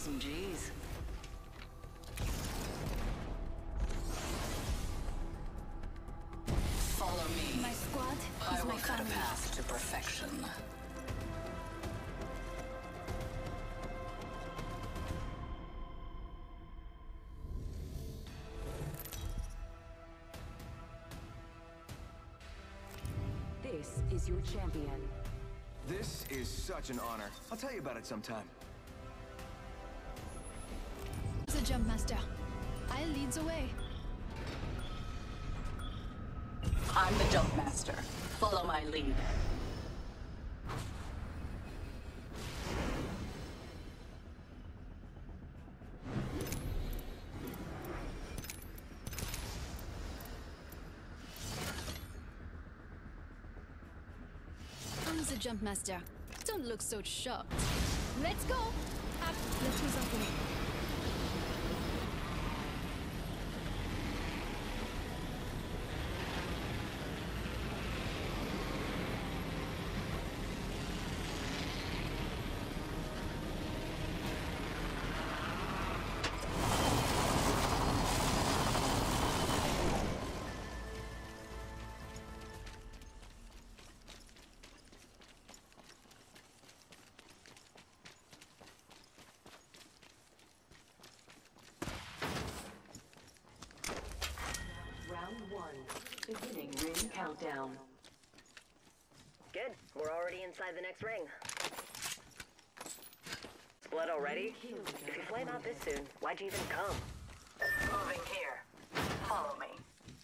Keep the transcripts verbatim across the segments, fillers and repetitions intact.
some G's. Follow me. My squad I is will my cut a family. path to perfection. This is your champion. This is such an honor. I'll tell you about it sometime. The jump master. I'll lead the way. I'm the jump master. Follow my lead. I'm the jump master. Don't look so shocked. Let's go. Up. Let's use our way. Round one. Beginning ring countdown. Good. We're already inside the next ring. Split already? If you flame out this soon, why'd you even come? Moving here. Follow me.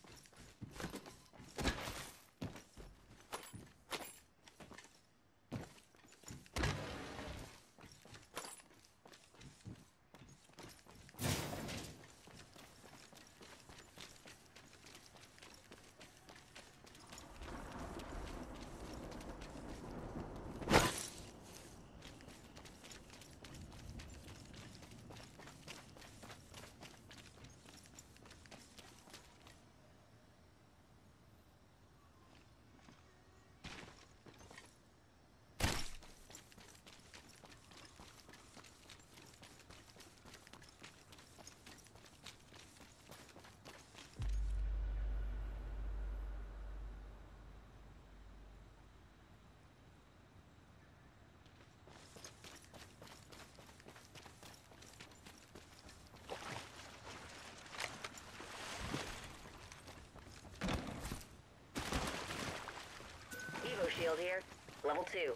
Evo shield here. Level two.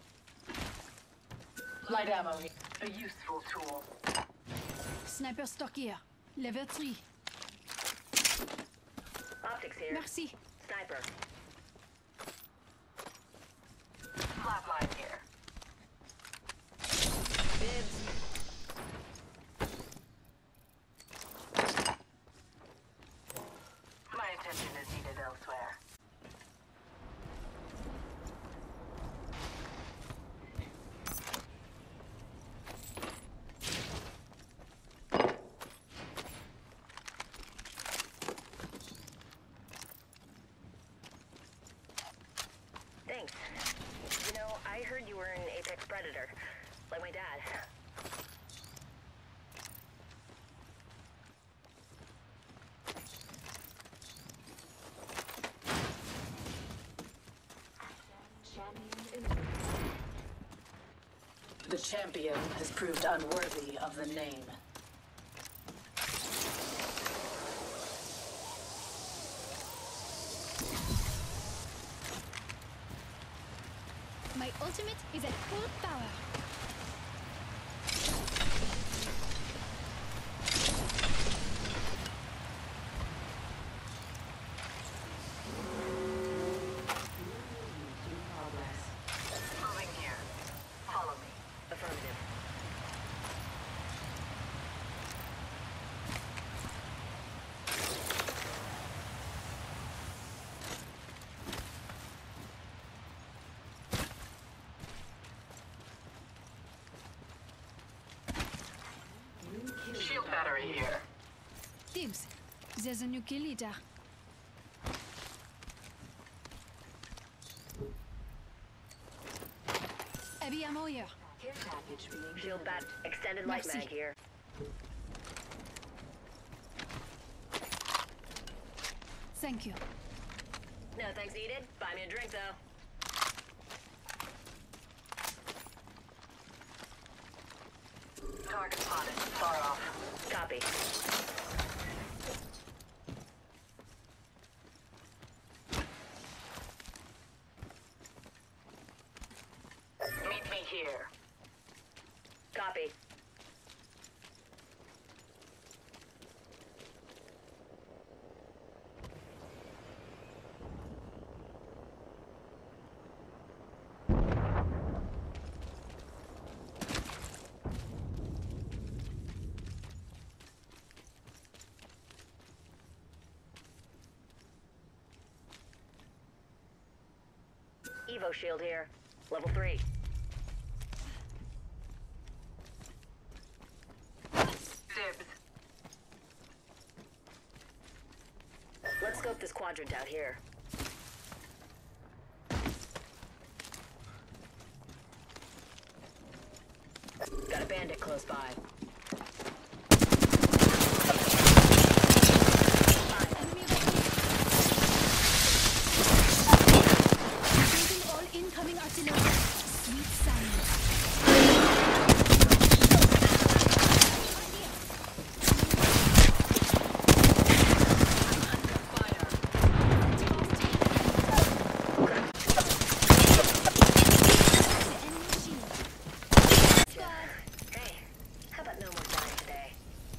Light ammo. A useful tool. Sniper stock here. Level three. Optics here. Merci. Sniper. Flatline here. Bibs. My attention is needed elsewhere. Thanks. You know, I heard you were an Apex Predator, like my dad. The champion has proved unworthy of the name. My ultimate is at full power. Moving here. Follow me. Affirmative. Shield battery here. Dibs. There's a new kill leader. Heavy ammo here. Care package being Shield delivered. bat, extended light Merci. mag here. Thank you. No thanks needed. Buy me a drink though. Target spotted. Far off. Copy. Meet me here. Copy. Evo shield here. Level three. Dibs. Let's scope this quadrant out here. Got a bandit close by. Enemy Engaging all incoming artillery. Sweet silence. Enemy shield. Squad. Hey, how about no more dying today?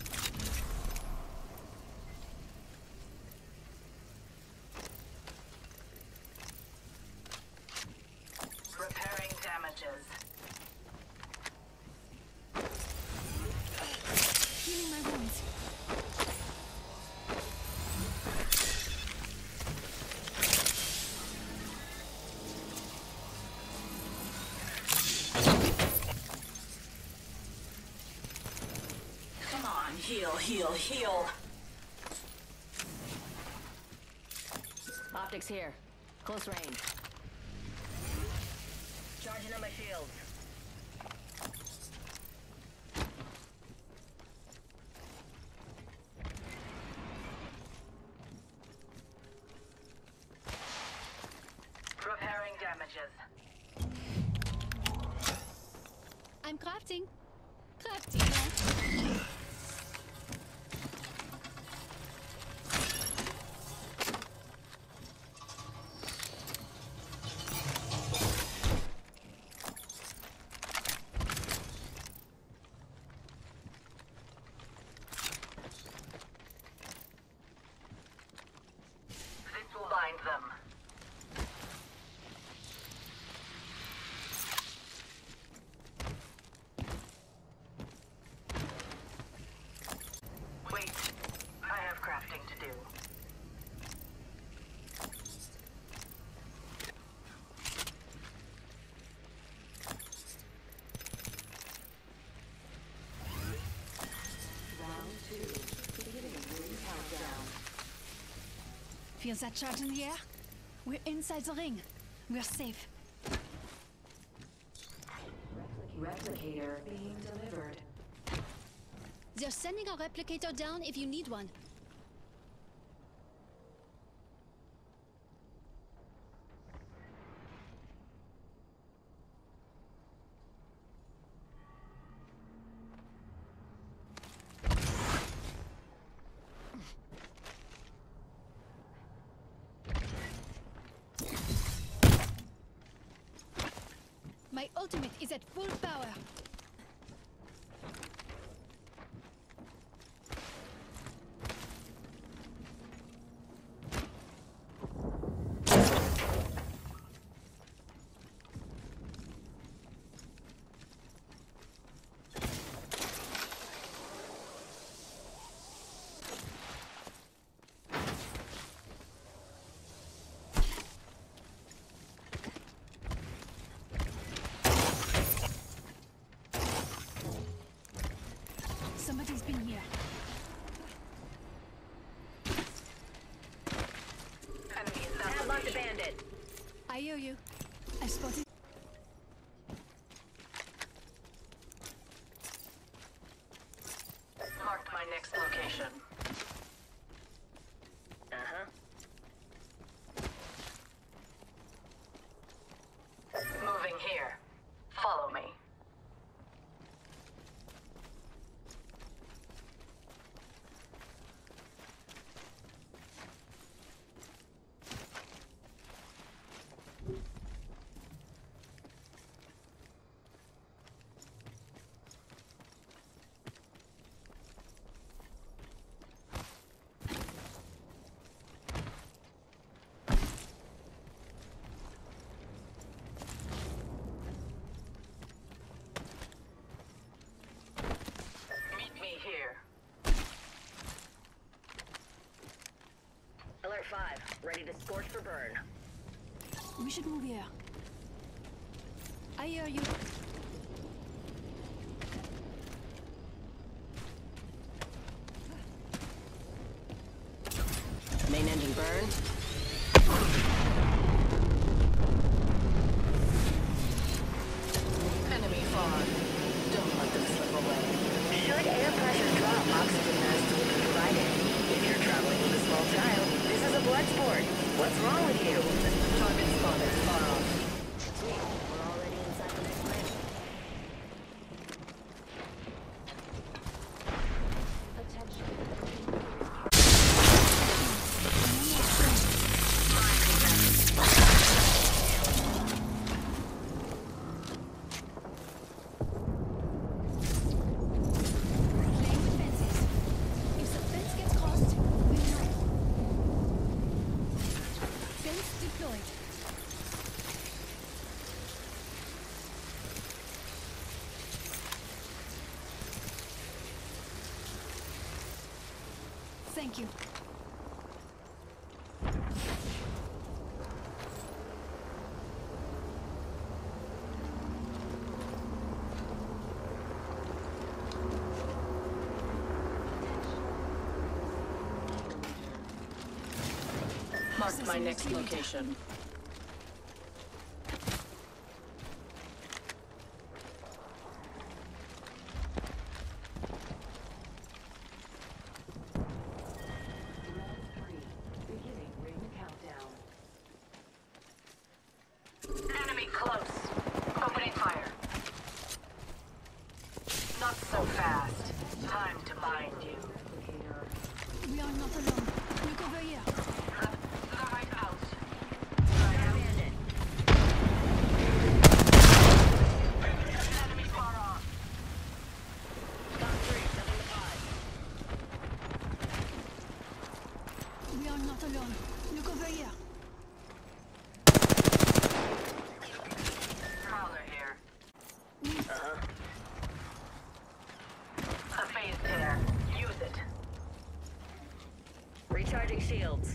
Repairing damages. Healing my wounds. Come on, heal, heal, heal. Optics here. Close range. Charging on my shields. Repairing damages. I'm crafting. Crafting, huh? This will bind them. Wait, I have crafting to do. Round two, beginning ring countdown. Feel that charge in the air? We're inside the ring. We're safe. Replicator being delivered. They're sending a replicator down if you need one. My ultimate is at full power. Somebody's been here. Enemy Padlock the assassination. bandit. I hear you. I spotted. five, ready to scorch for burn. We should move here. I hear you. Main engine burn. Enemy far. Don't let them slip away. Should air pressure drop, oxygen masks will be provided. If you're traveling with a small child, this is a blood sport. What's wrong with you? Target spotted far off. Sweet, we're already inside the next ring. Laying defenses. If the fence gets crossed, we know. Fence deployed. Thank you. Mark my next location. Round three. Beginning ring countdown. Enemy close. Opening fire. Not so fast. Time to bind you. Replicator. We are not alone. Look over here. The right out. Bandit. Enemy far off. Top three, seven to five. We are not alone. Look over here. Prowler here. Uh-huh. A phase tear. Use it. Recharging shields.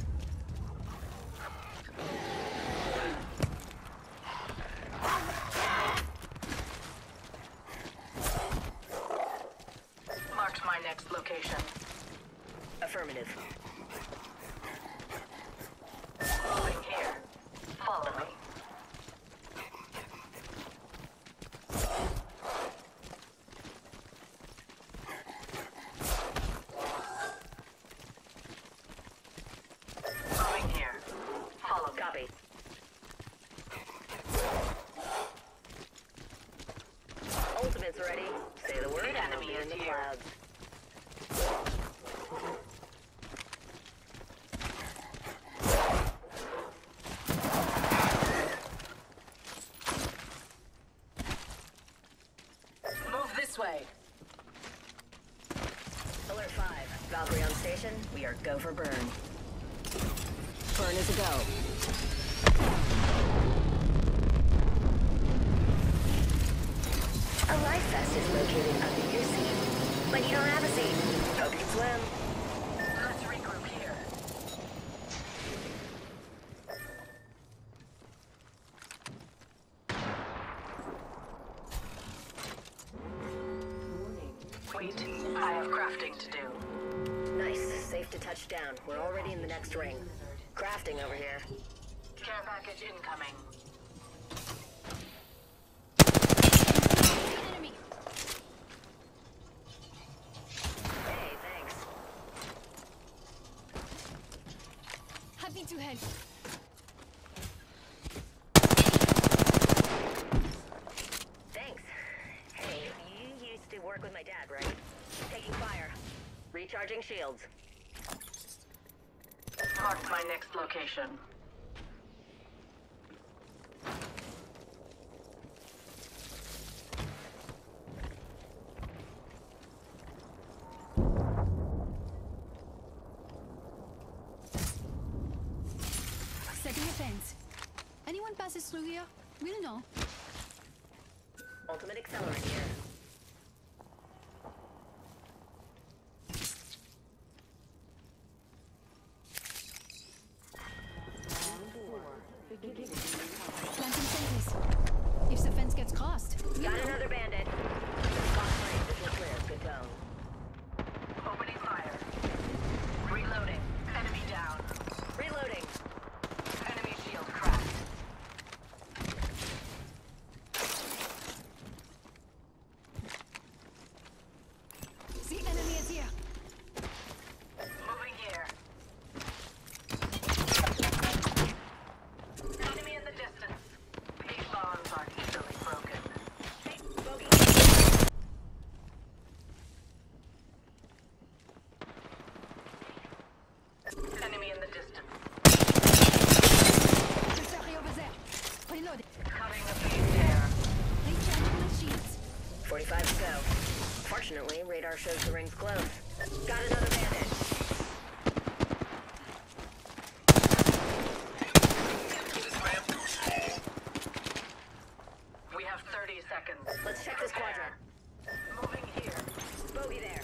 Marked my next location. Affirmative. Moving here. Follow me. Moving here. Follow me. Copy. Ultimate's ready. Say the word The and I'll enemy be in is the here. clouds. Move this way. Alert five. Valkyrie on station. We are go for burn. Burn is a go. A life vest is located under your seat. But you don't have a seat. Hope you can swim. Let's regroup here. Warning. Wait, I have crafting to do. Nice. Safe to touch down. We're already in the next ring. Crafting over here. Care package incoming. Enemy. Hey, thanks. Happy to help. Thanks. Hey, you used to work with my dad, right? Taking fire. Recharging shields. Marked my next location. Setting a fence. Anyone passes through here, we'll know. Ultimate accelerant here. radar shows the ring's close. Got another bandit. We have thirty seconds. Let's check this quadrant. Moving here. Bogey there.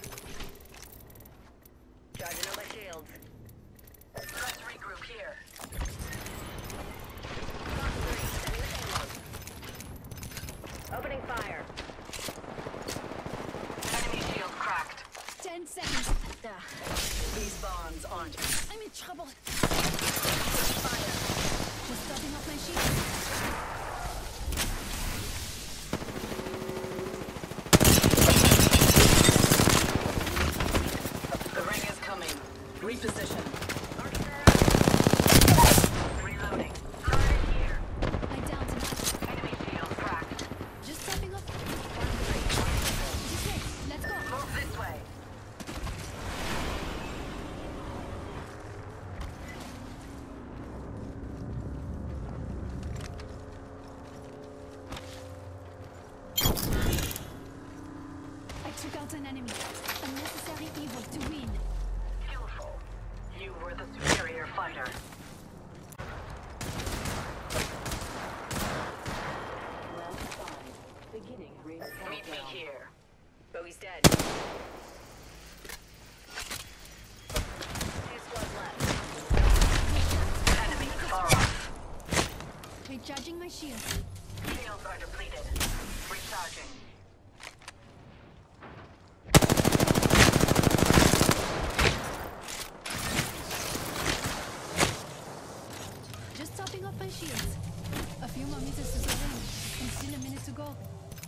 Charging up my shields. Let's regroup here. Box three, send me the payload. Opening fire. Enemy shield cracked. Ten seconds. Ah, These bonds aren't. I'm in trouble. Fire. Just topping off my shield. The ring is coming. Reposition. Reloading. Target here. I downed him. Enemy shield cracked. Just topping off. This way. Let's go. Move this way. I took out an enemy. Unnecessary evil to win. Skillful. You were the superior fighter. Round five. Beginning ring Meet me countdown. here. Bogey's dead. Two squads left. Enemy far off. Recharging my shield. Shields are depleted. Recharging. Just topping off my shields. A few more meters to the ring. And still a minute to go.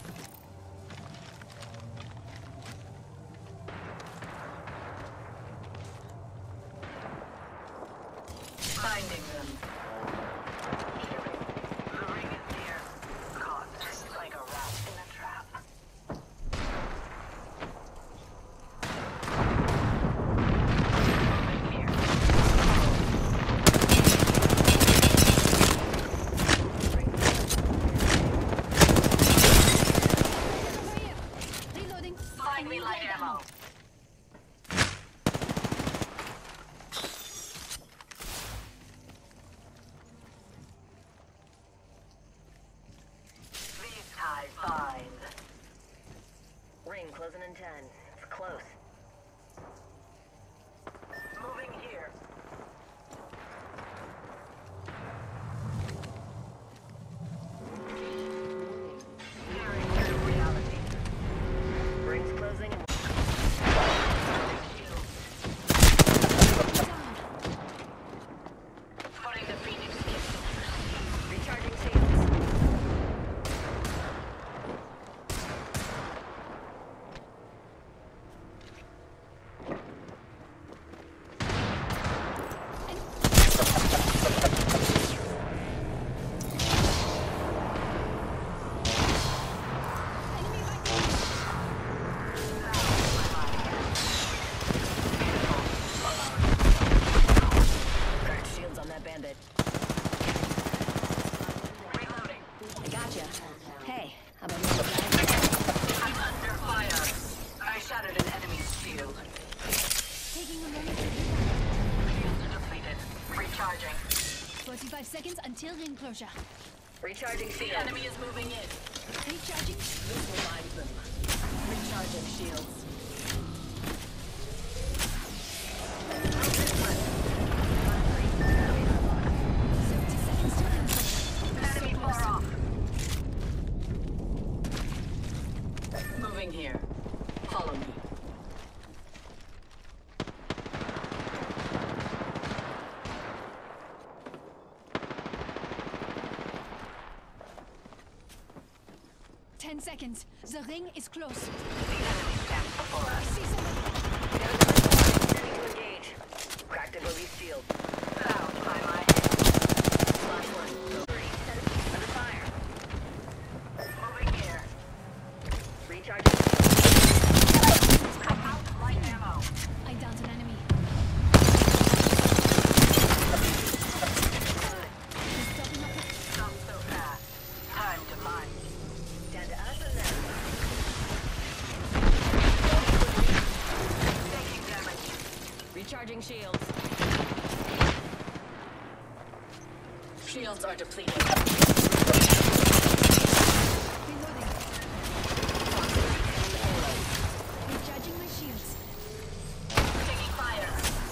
Finding them. The ring is near. Caught like a rat in a trap. Moving here. Over here. Reloading. Find me light ammo. These ties bind. Ring closing in ten. It's close. Moving here. Peering through reality. Ring's closing. Shield. Down. Putting the Phoenix in. Recharging shields. Enemy right there. Cracked shields on that bandit. Reloading. I gotcha. Hey, how about you guys? I'm under fire. I shattered an enemy's shield. Taking a moment to Shields are depleted. Recharging. forty-five seconds until ring closure. Recharging The shield. enemy is moving in. Recharging. This reminds them. Recharging shields. seventy seconds to ring closure. Enemy far off. Moving here. Follow me. Ten seconds. The ring is close. The enemy stands before I us. see somebody. Ready to engage. Cracked a bogey's shield. Bound by my hand. Flash one. Three. Under fire. Moving here. Recharging. I'm out of light ammo. I downed an enemy. Just topping off. Not so fast. Time to mine. Down to us and them. shields. Shields are depleted. Reloading. Recharging my shields. Taking fire.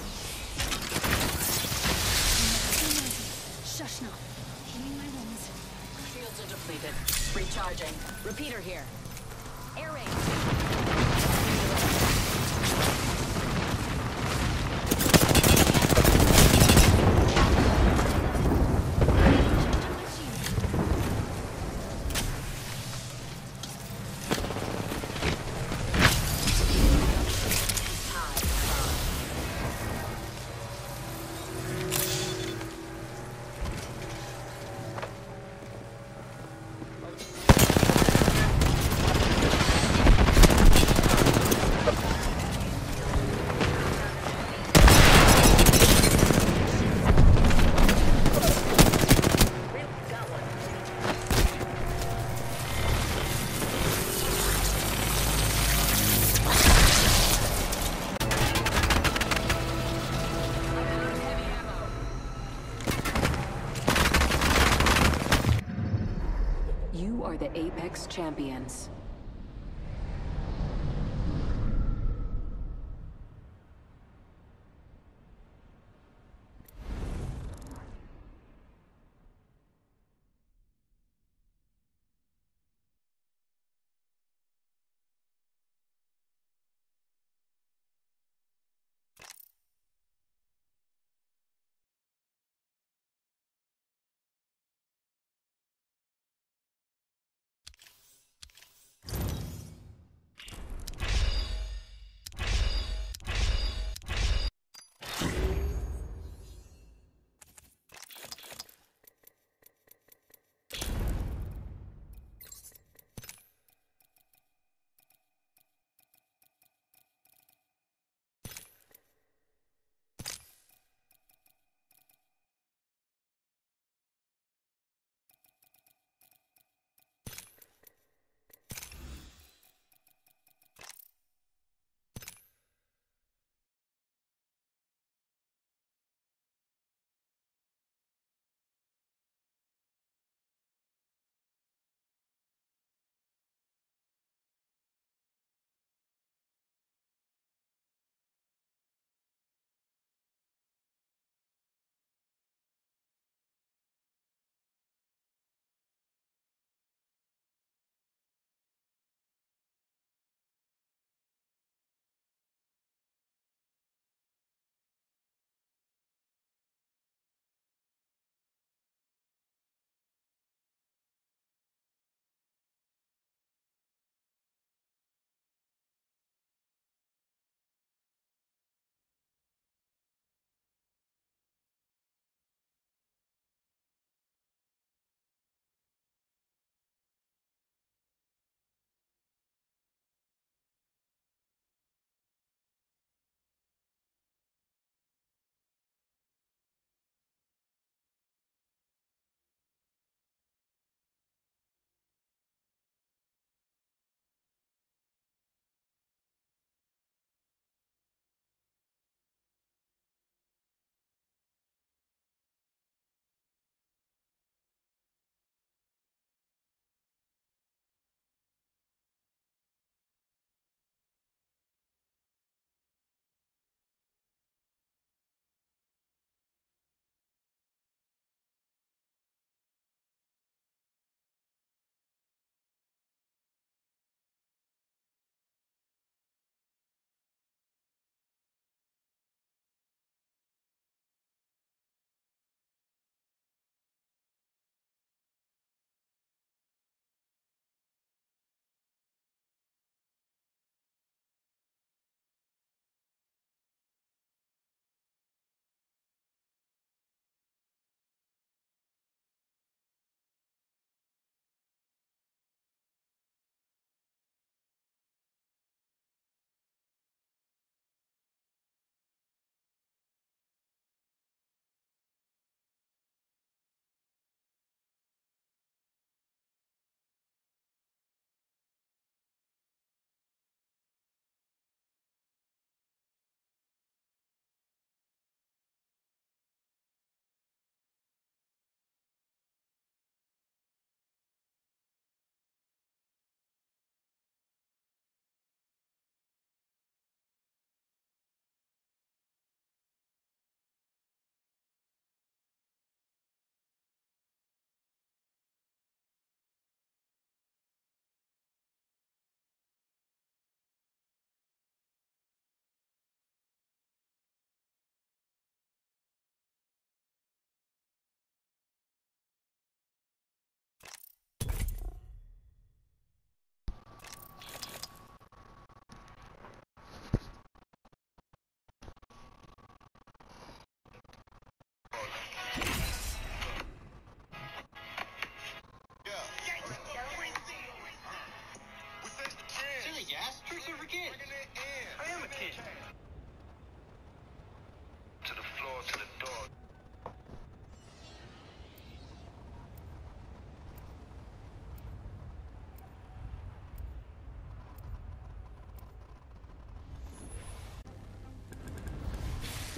Shush now. Healing my wounds. Shields are depleted. Recharging. Repeater here. Air raid. Recharging my shields. Got one. You are the Apex Champions.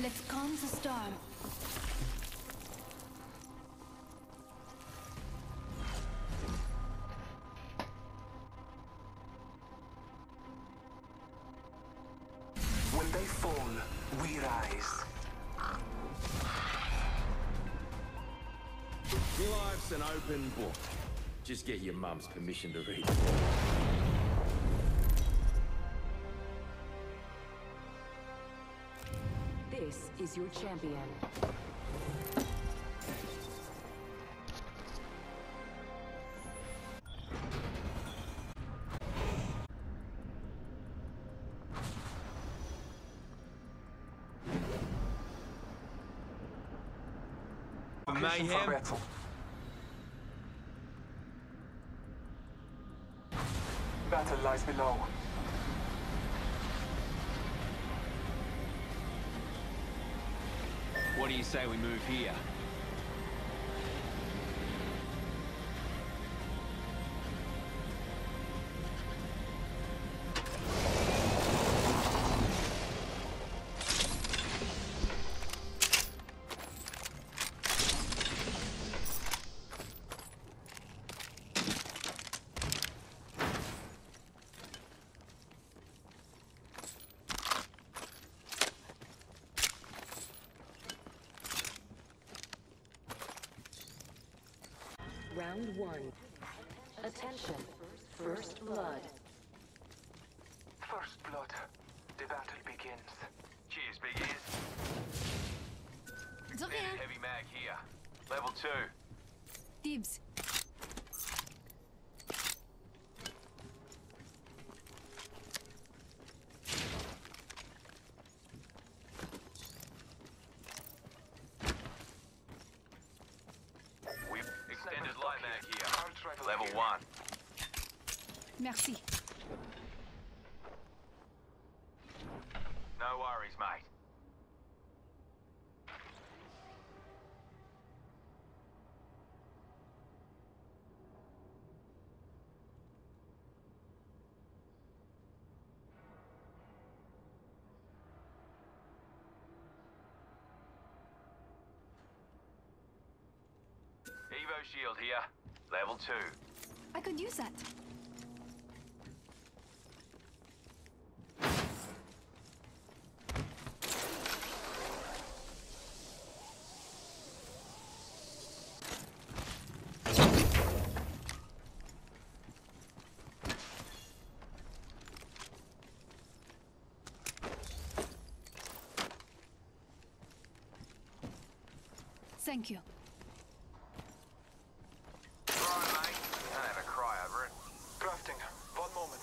Let's calm the storm. When they fall, we rise. Your life's an open book. Just get your mum's permission to read. This is your champion. Mayhem. Battle lies below. What do you say we move here? Round one. Attention. First blood. First blood. The battle begins. Cheers, big ears. De rien. Heavy mag here. Level two. Dibs. We've extended light mag here. Level one. Merci. No worries, mate. Evo shield here. Level two. I could use that. Thank you. Right, mate. Don't have a cry over it. Crafting. One moment.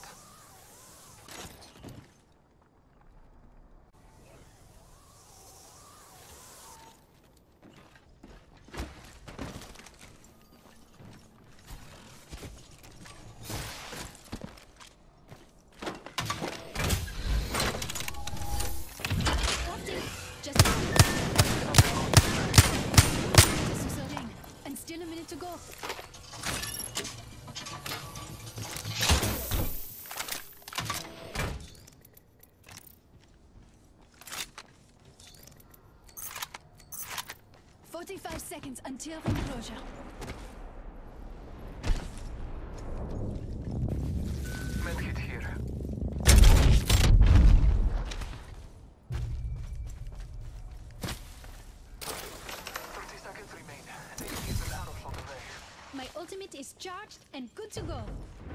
Crafting. Just This is a ring, and still a minute to go. Forty-five seconds until ring closure. Medkit here. Thirty seconds remain. Enemy is an arrow shot away. My ultimate is charged and good to go.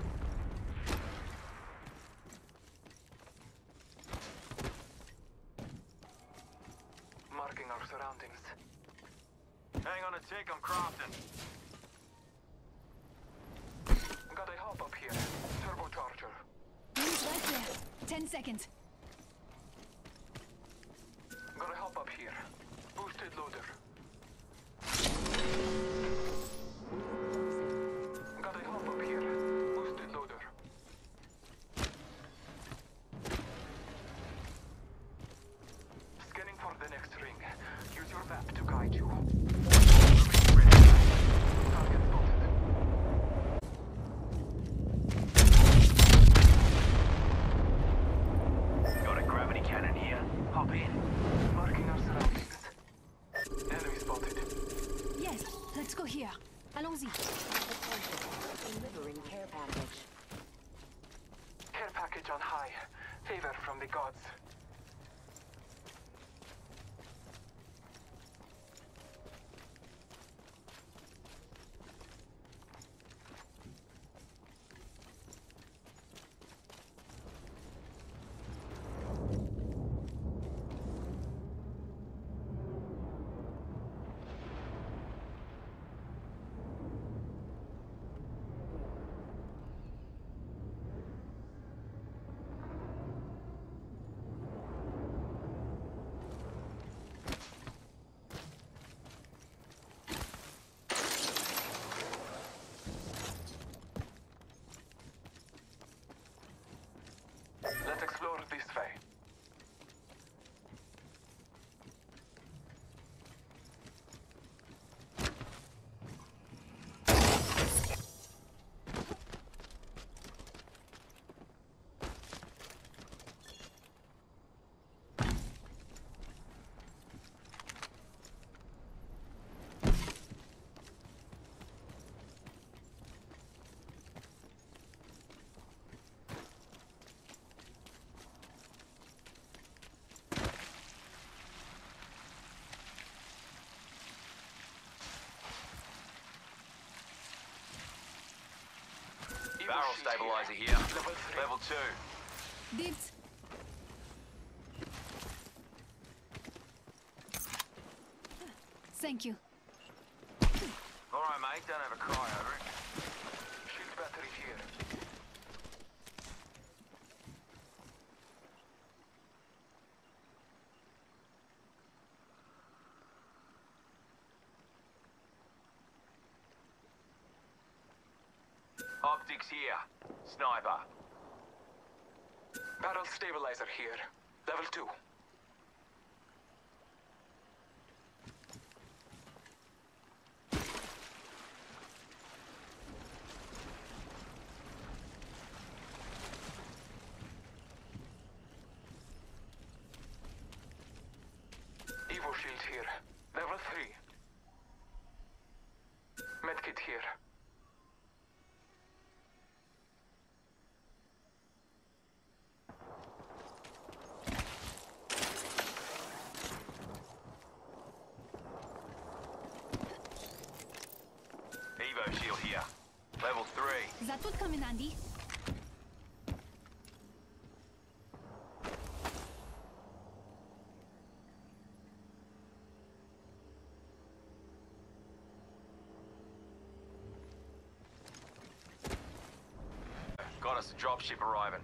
Marking our surroundings. Hang on a tick, I'm crafting. Got a hop up here. Turbocharger. Ring's right there. Ten seconds. Got a hop up here. Boosted loader. Got a hop up here. Boosted loader. Scanning for the next ring. Use your map to guide you. Target spotted. the gods. Let's explore this way. Barrel stabilizer here. Level two. Divs. Thank you. Alright, mate, don't have a cry over it. Shield battery here. Optics here. Sniper. Barrel stabilizer here. Level two. Evo shield here. Level three. Medkit here. Evo shield here. Level three. Za tot coming, Andy. Got us a dropship arriving.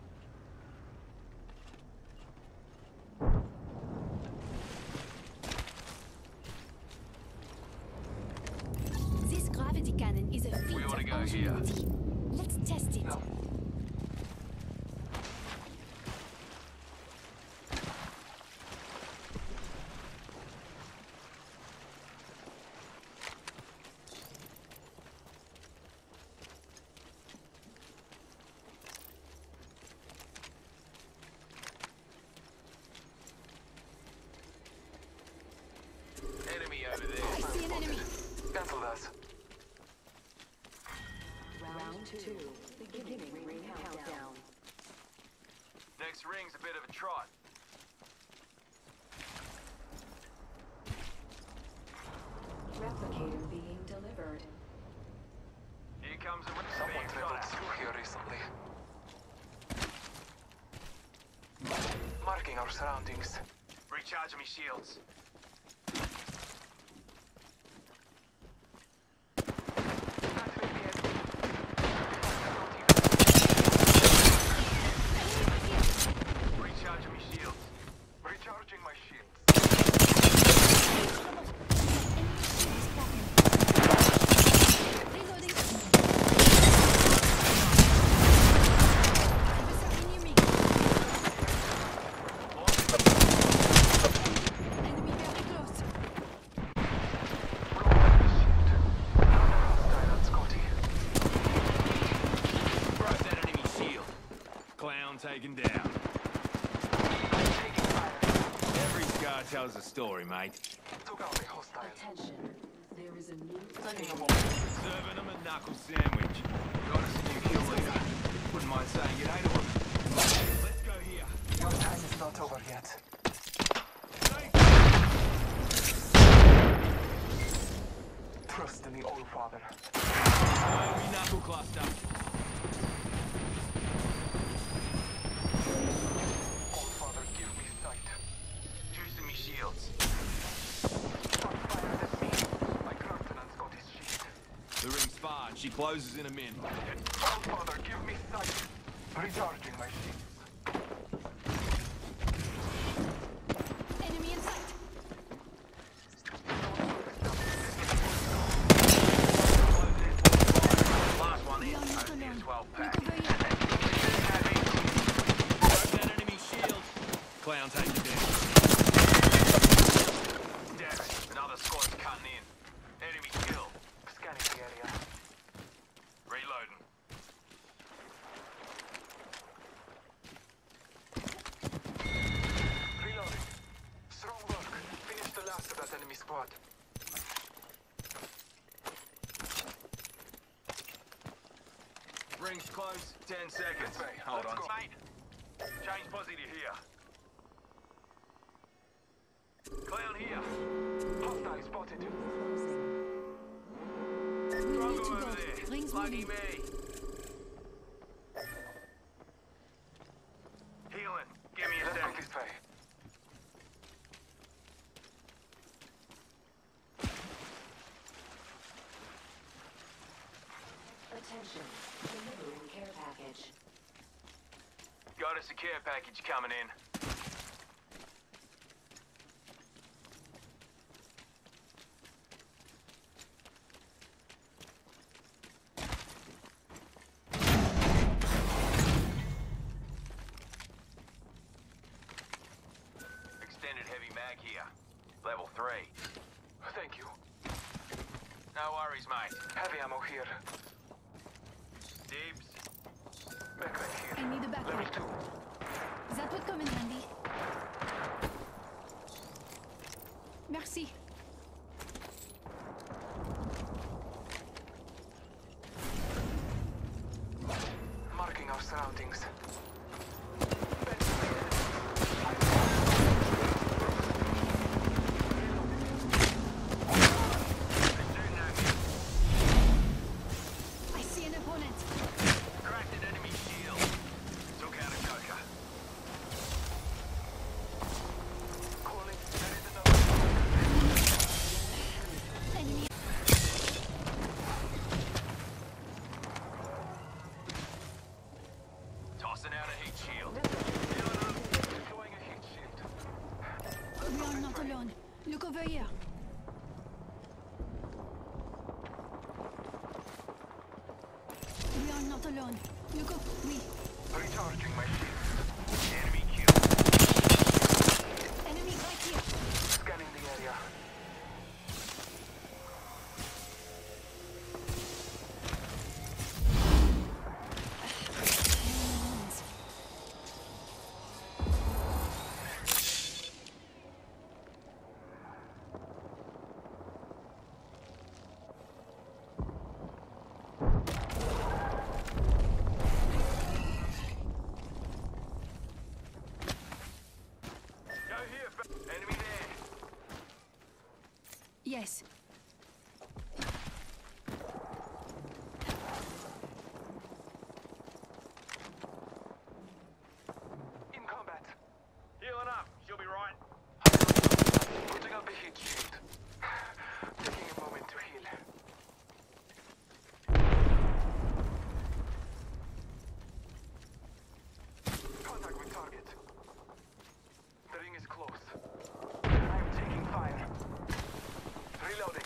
This gravity cannon is a feat We wanna of go here. ingenuity. Let's test it. Enemy over there. I see an enemy. Cancel that. Round two. Beginning ring countdown. Next ring's a bit of a trot. Replicator being delivered. Here comes a Someone being traveled shot at. through here recently. Marking our surroundings. Recharging me shields. Recharging me shields. Recharging my shields. Reloading. Adversary near me. Enemy very close. Silence, Scotty. Broke that enemy shield. Clown taken down. Taking fire. Every scar tells a story, mate. Took out a hostile. Attention. There is a new Serving them a knuckle sandwich. Got us a new kill leader. Wouldn't mind saying good day to him. Let's go here. Your time is not over yet. Trust in the All Father. Enemy knuckle cluster. All Father, give me sight. Juicing me shields. Shot fired at me. My countenance got his shield. The ring's fired. She closes in a min. All Father, give me sight. Recharging my shield. Enemy in sight. Last one We in. are not Only a alone. twelve Look pack. over here. Broke that enemy shield. Clown take you down. Damn it. Another squad's cutting in. Enemy kill. Scanning the area. Reloading. Reloading. Strong work. Finish the last of that enemy squad. Rings close. Ten seconds. Right, Hold let's on. go. Mate. Change positive here. Clown here. Hostile spotted. We need Drongo to over go. there. Rings Lucky moving. me. Healing. Give me a Let's go sec. this way. Attention. Delivering care package. Got us a care package coming in. Extended heavy mag here. Level three. Thank you. No worries, mate. Heavy ammo here. Dibs. Backpack I here. need a Level backpack. two. That would come in handy. Merci. Marking our surroundings. I see an opponent. Cracked an enemy shield. Took out a Joker. Calling. There is another. Enemy. Tossing out a heat shield. Deploying a heat shield. We are not alone. Look over here. We are not alone. Look up. We. Recharging my shield. Enemy killed. Enemy right here. Scanning the area. Go here, fa- enemy there. Yes. In combat. Healing up. She'll be right. Putting up a heat shield. Taking a moment to heal. Contact with target. The ring is close. I am taking fire. Reloading.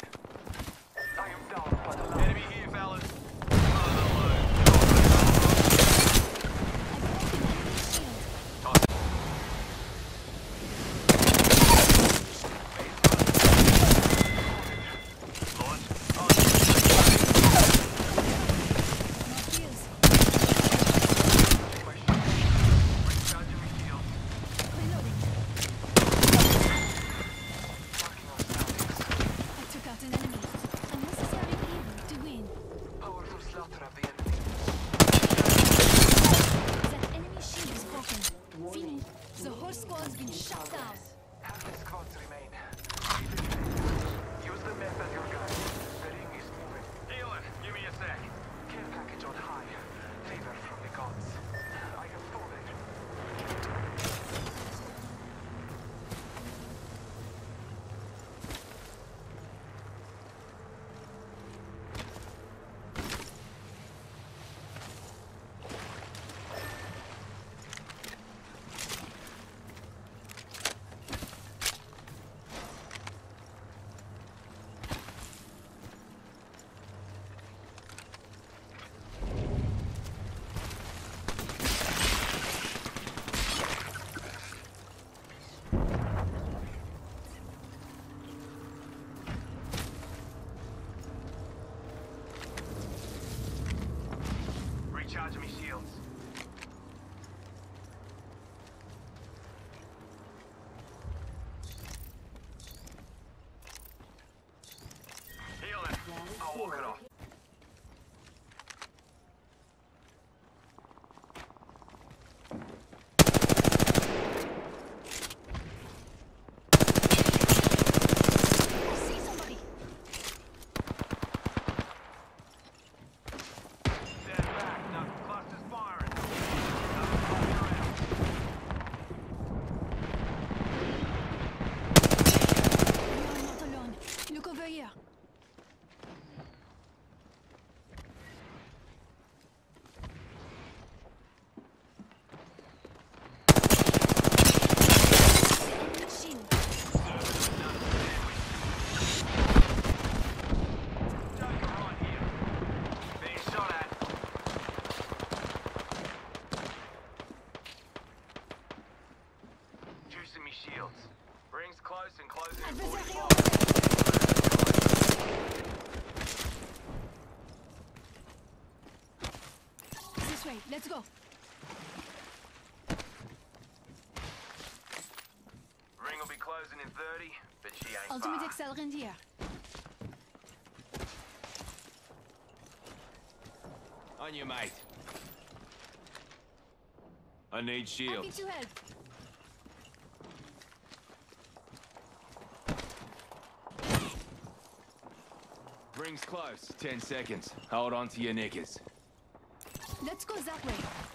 This way. Let's go. Ring will be closing in thirty, but she ain't Ultimate far. accelerant here. On you, mate. I need Happy shields. to help. Ring's close. Ten seconds. Hold on to your knickers. Let's go that way.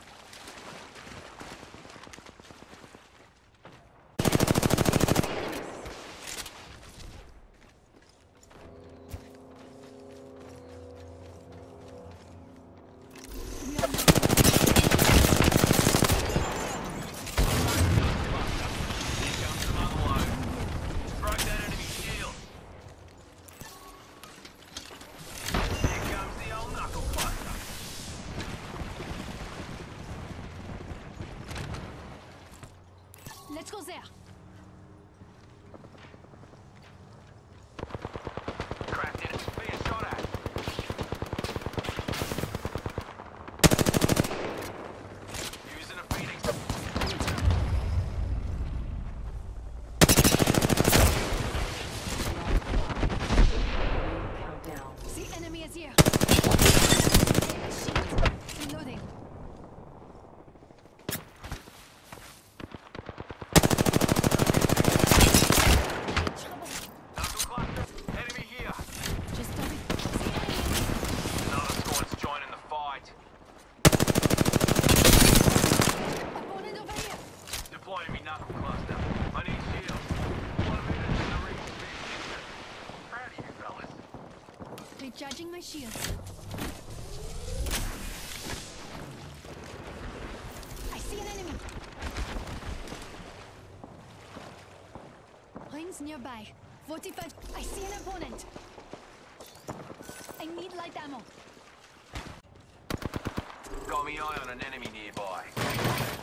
We are not Here comes some unload. Broke that enemy shield. Here comes the old knuckle cluster. Let's go there. Cracked it. Being shot at. Using a Phoenix. Countdown. The enemy is here. Shield. Reloading. Trouble. Knuckle cluster. Enemy here. Just stop it. The enemy. Another squad's joining the fight. Opponent over here. Deploying me knuckle cluster. I need shields. One minute and the ring's finished. Proud of you fellas. Recharging my shield. I see an enemy. Rings nearby. forty-five. I see an opponent. I need light ammo. Got me eye on an enemy nearby.